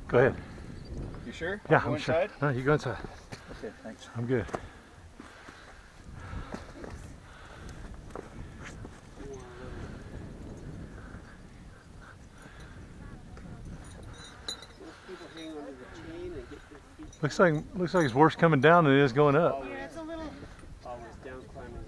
Go ahead. You sure? Yeah, I'll go I'm sure. inside? No, you go inside. Okay, thanks. I'm good. Looks like it's worse coming down than it is going up. Yeah, it's a little. Always down climbing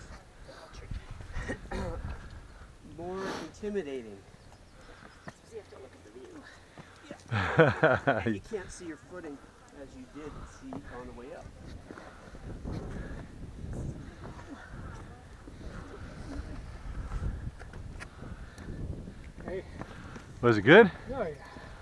is always more intimidating. You have to look at the view. And you can't see your footing as you did see on the way up. Hey. Was it good? Oh yeah.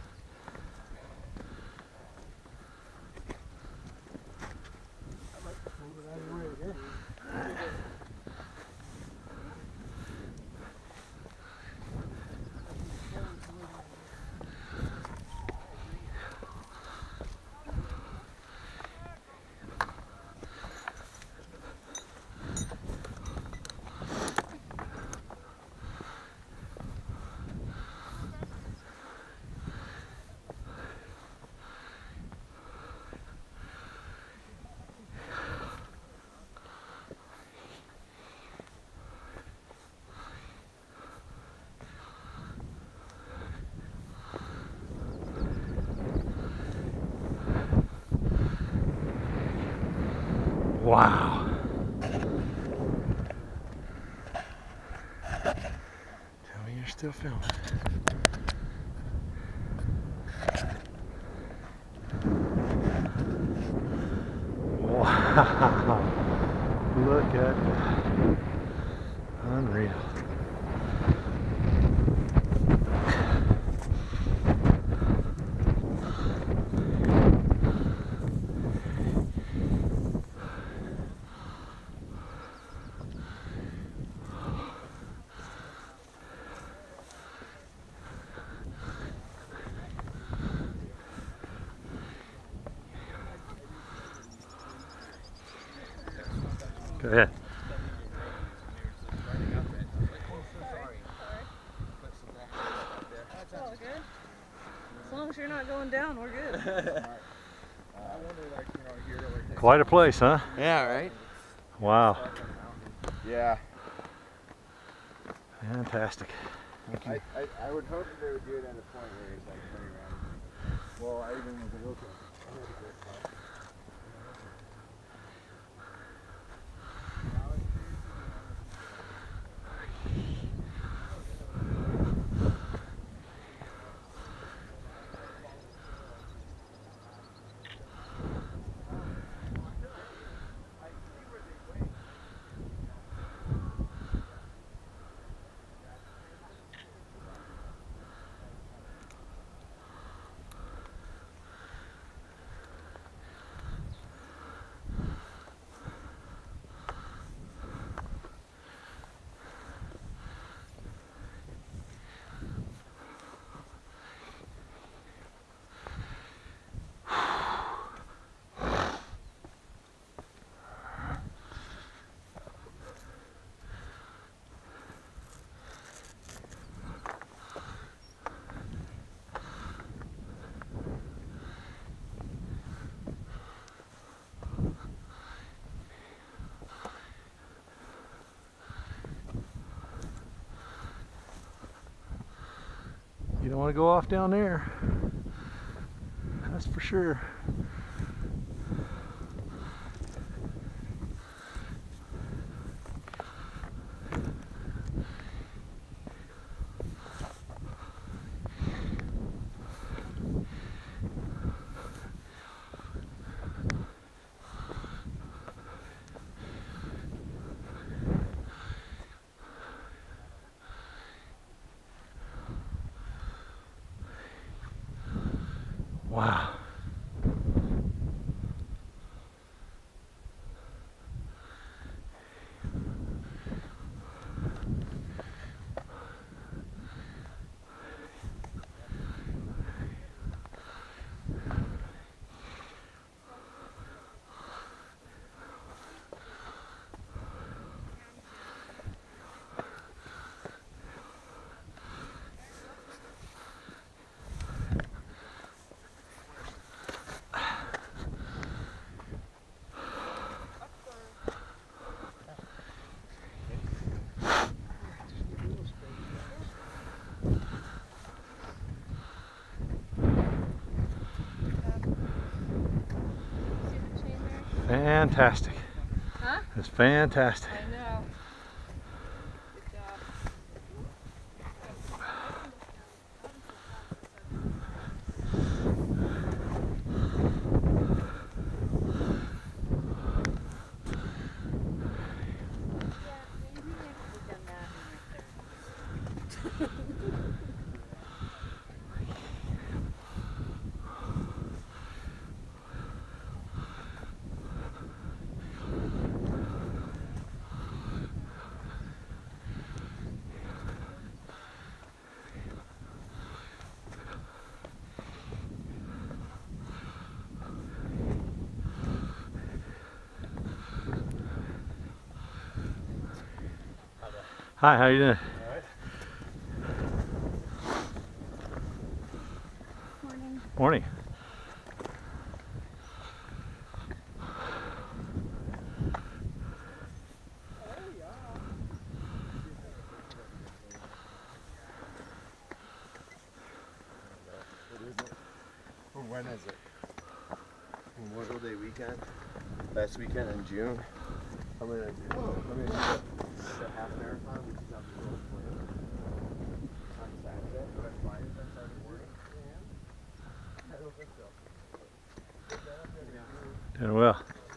Wow. Tell me you're still filming. Wow. Look at that. Unreal. Go ahead. That's all good. As long as you're not going down, we're good. Quite a place, huh? Yeah, right? Wow. Yeah. Fantastic. I would hope that they would do it at a point where it's like 20 rounds. Well, I even was a wheelchair. You don't want to go off down there. That's for sure. Wow. Fantastic. Huh? It's fantastic. I know. Good job. Hi, how you doing? Morning. Morning. When is it? Memorial Day weekend? Last weekend in June? How many I do? I mean, it's a half marathon, which is on the road plan. On Saturday, do I fly it on Saturday morning? I don't think so. Doing well.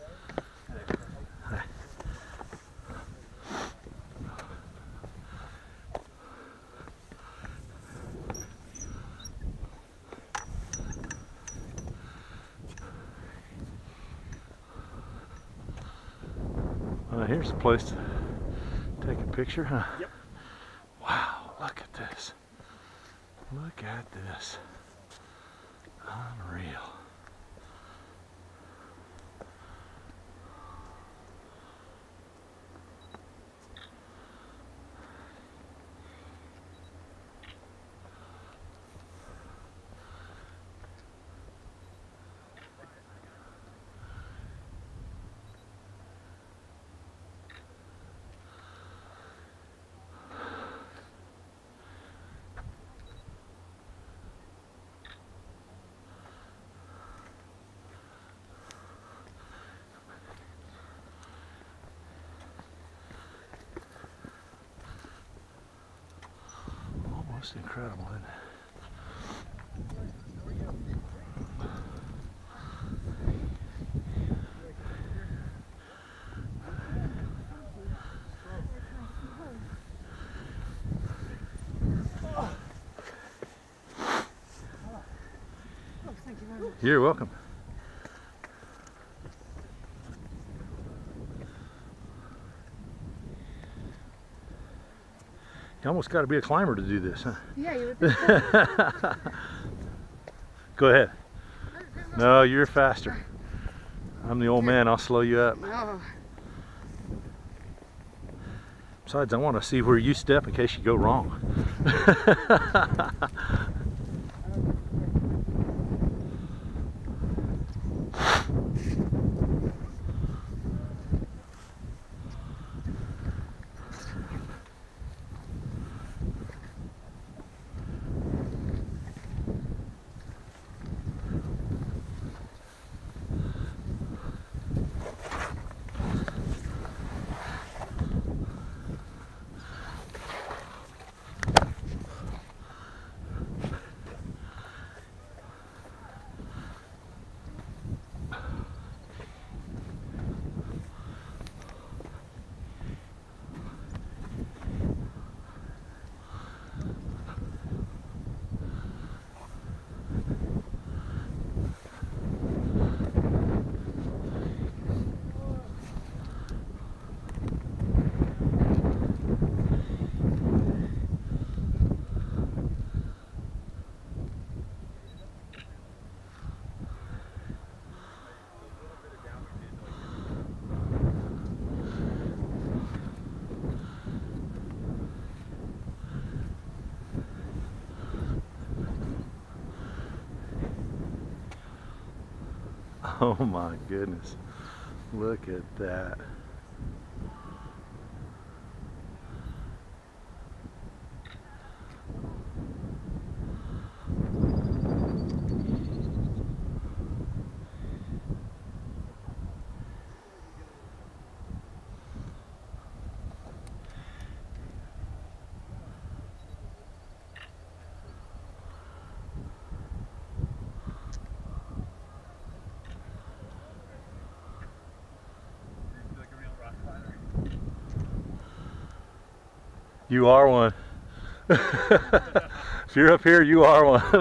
Here's a place to take a picture, huh? Yep. Wow, look at this. Look at this. Unreal. Almost incredible, isn't it? You're welcome. You almost got to be a climber to do this, huh? Yeah, you would think so. Go ahead. No, you're faster. I'm the old man, I'll slow you up. No. Besides, I want to see where you step in case you go wrong. Oh my goodness, look at that. You are one. If you're up here, you are one.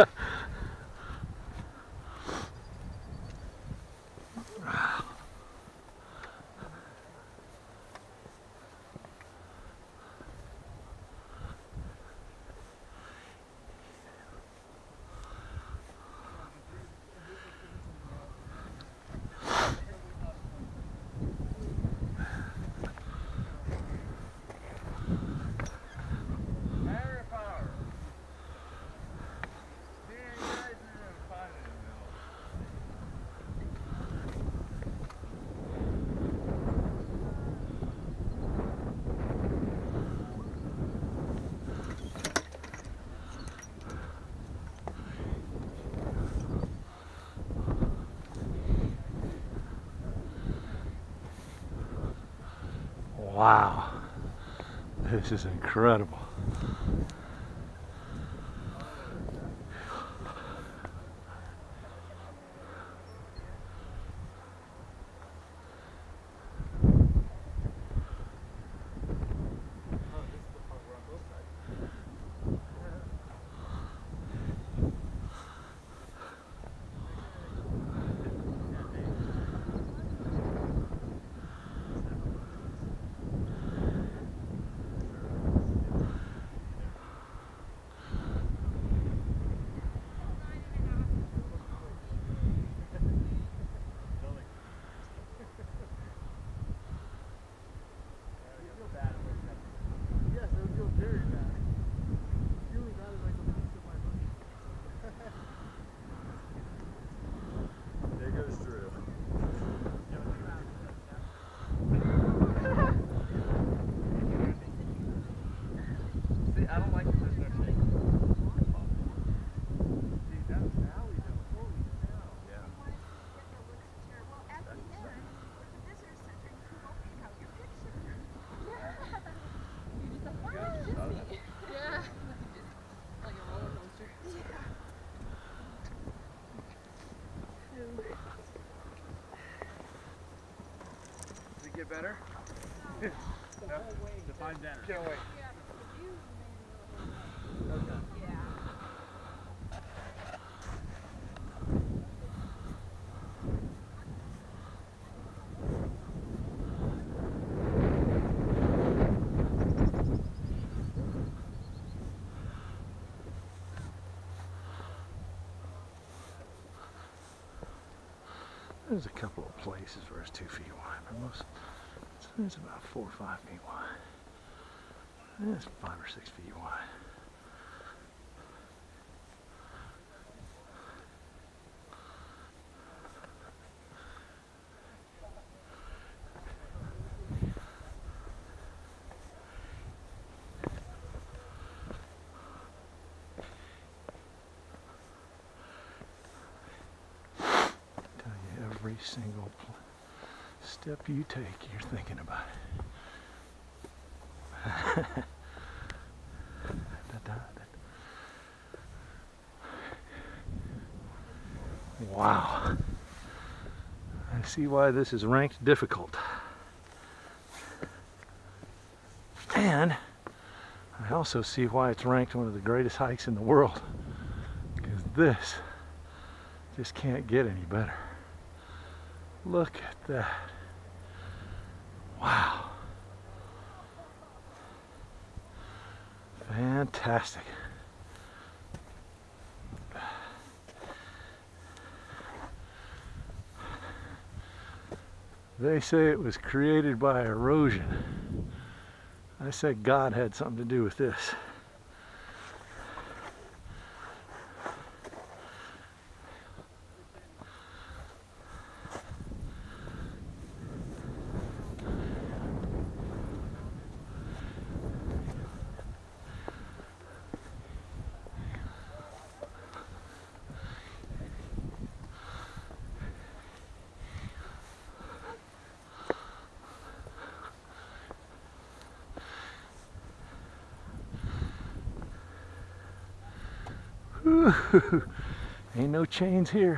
Wow, this is incredible. Get better? The fine better. Can't wait. There's a couple of places where it's 2 feet wide, but most it's about 4 or 5 feet wide. It's 5 or 6 feet wide. Every single step you take, you're thinking about it. Wow. I see why this is ranked difficult. And I also see why it's ranked one of the greatest hikes in the world. Because this just can't get any better. Look at that. Wow. Fantastic. They say it was created by erosion. I said God had something to do with this. Ain't no chains here.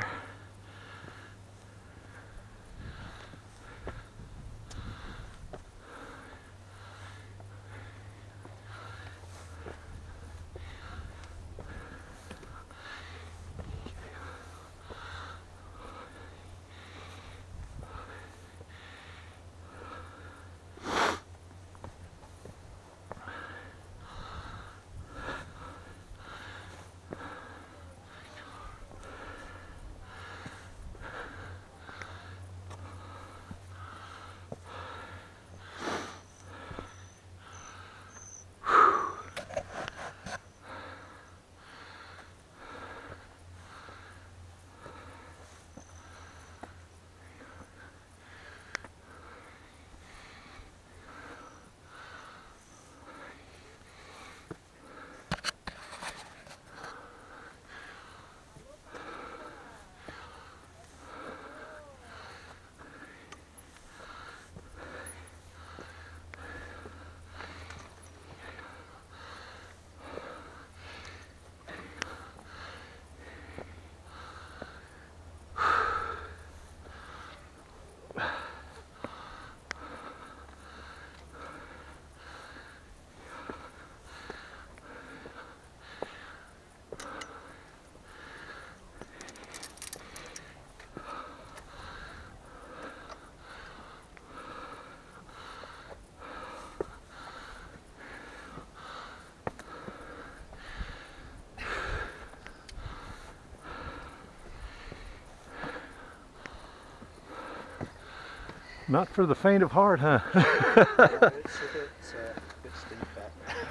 Not for the faint of heart, huh? It's a bit steep, but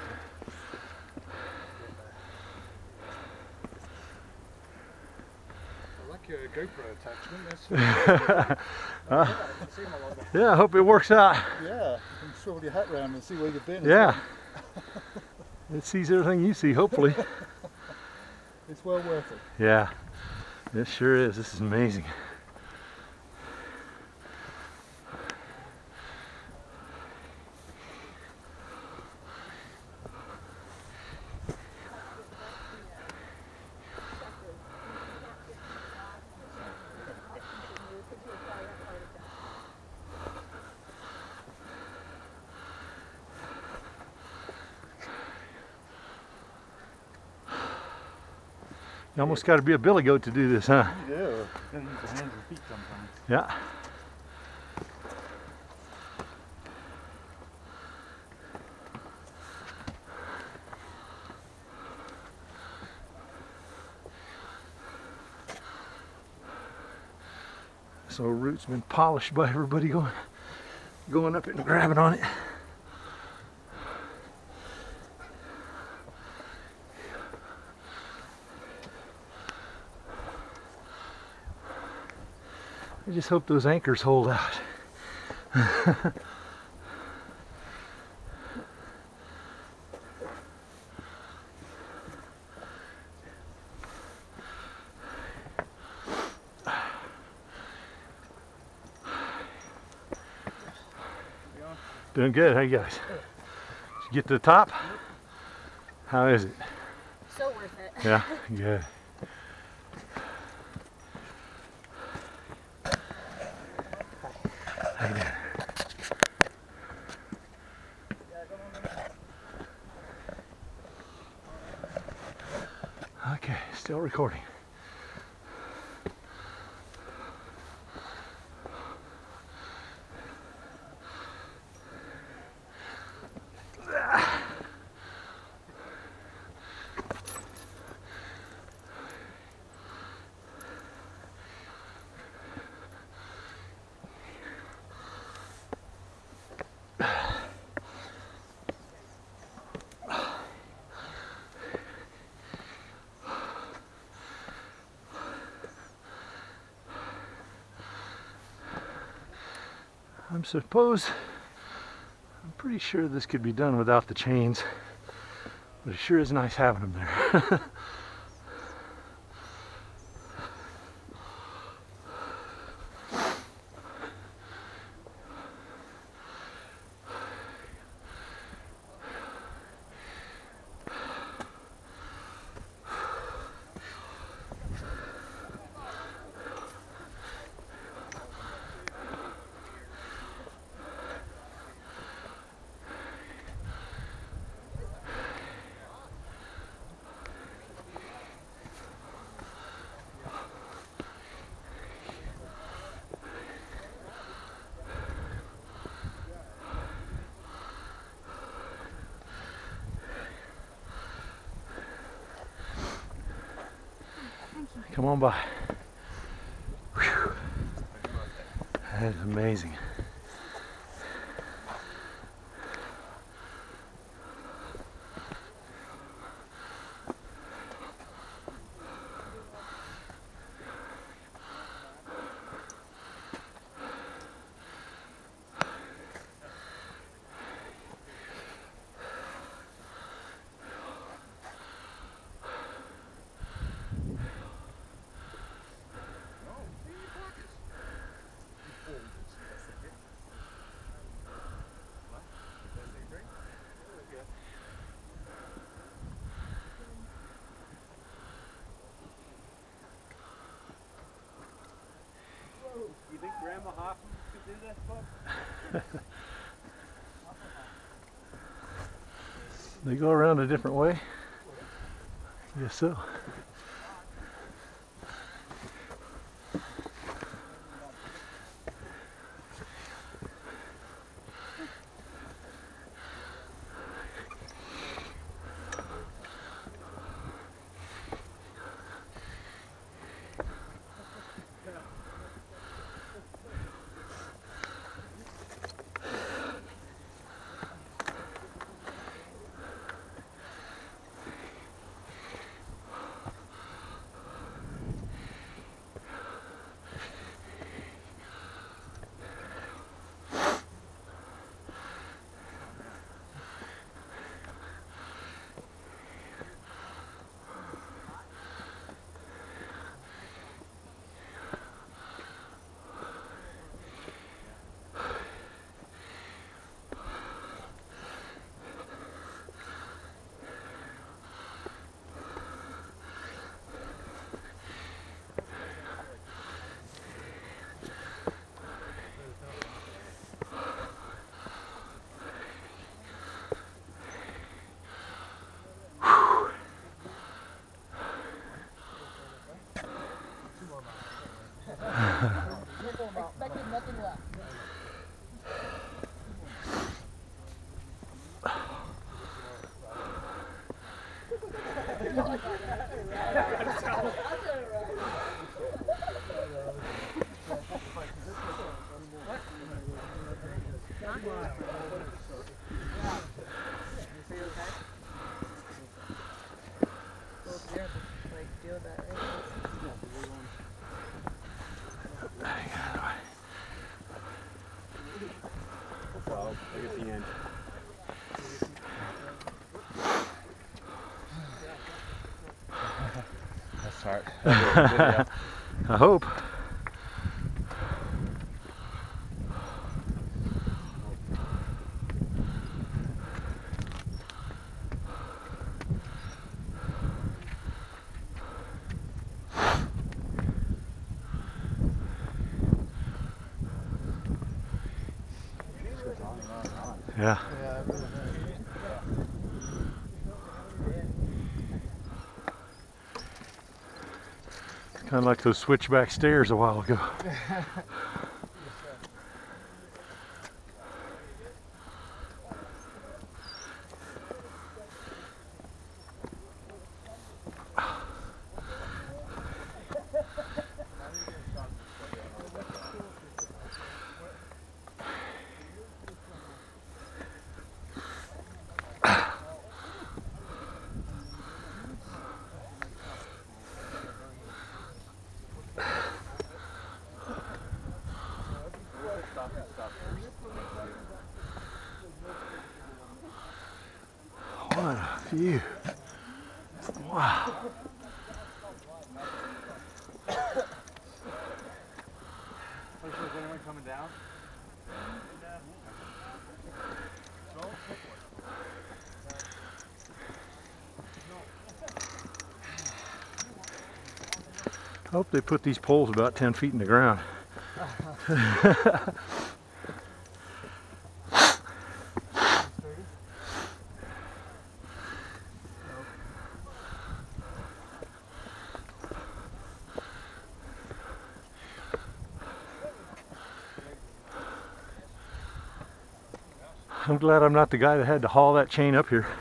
I like your GoPro attachment. That's Yeah, I hope it works out. yeah, you can swivel your hat around and see where you've been. Yeah. It sees everything you see, hopefully. It's well worth it. Yeah, this sure is. This is amazing. You almost got to be a billy goat to do this, huh? Yeah, you gotta use your hands and feet sometimes. Yeah. So root's been polished by everybody going up it and grabbing on it. I just hope those anchors hold out. Doing good, how you guys? Did you get to the top? How is it? So worth it. Yeah, good. How you doing? Okay, still recording. I'm pretty sure this could be done without the chains, but it sure is nice having them there. Come on by. Whew. That is amazing. you think Grandma Hoffman could do this, Bob? They go around a different way? Yes, so. Expected nothing less. Well, look at the end. That's hard. I hope. Yeah. Kind of like those switchback stairs a while ago. What a view. Wow. Is anyone coming down? I hope they put these poles about 10 feet in the ground. I'm glad I'm not the guy that had to haul that chain up here.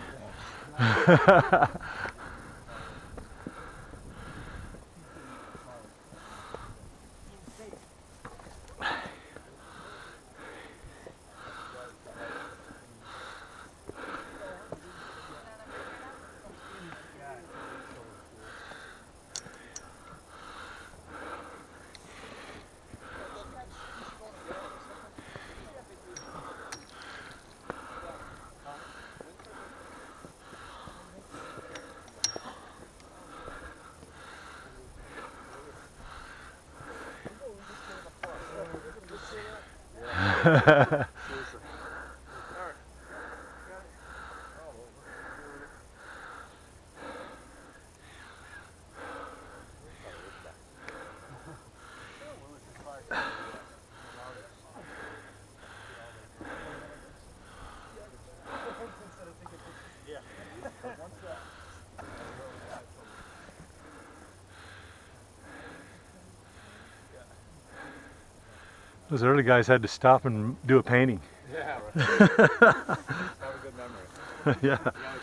Those early guys had to stop and do a painting. Yeah, right. Have a good memory. Yeah.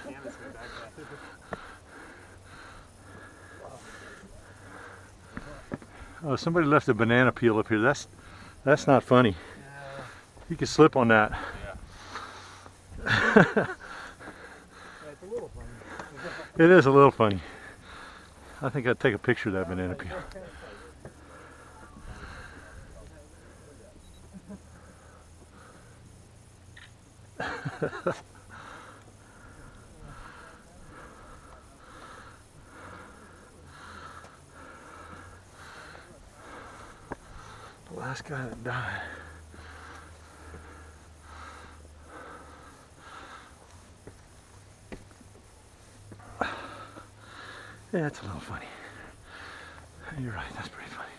Oh, somebody left a banana peel up here. That's not funny. You could slip on that. It's a little funny. It is a little funny. I think I'd take a picture of that banana peel. The last guy that died. Yeah, it's a little funny. You're right, that's pretty funny.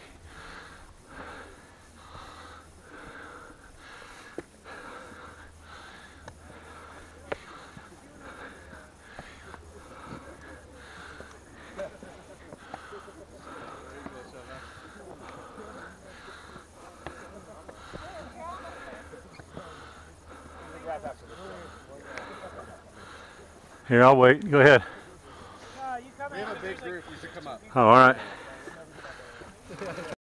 Here, I'll wait. Go ahead. No, you come We in. have a big group. You should come up. Oh, all right.